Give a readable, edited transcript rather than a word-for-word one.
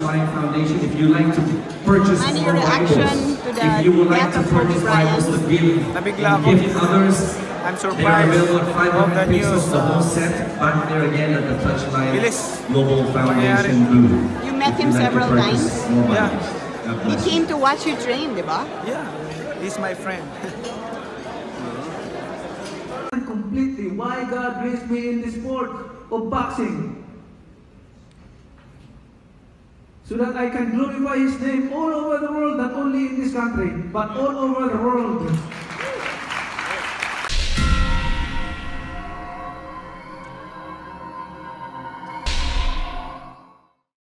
Bryant Foundation. If you like to purchase Any more reaction Bibles, to the if you would like death to of purchase Bryant? Bibles to give Nabigla and ako. gift others, I'm they are surprised available at of 500 the pesos, news. the whole set, back there again at the Touchline Bilis. Global Foundation Mangyari. booth. You met If him you'd like to several purchase times? more Yeah. Bibles. God He bless you. came to watch you train, di ba? Yeah, he's my friend. Completely why God raised me in the sport of boxing, so that I can glorify His name all over the world, not only in this country, but all over the world.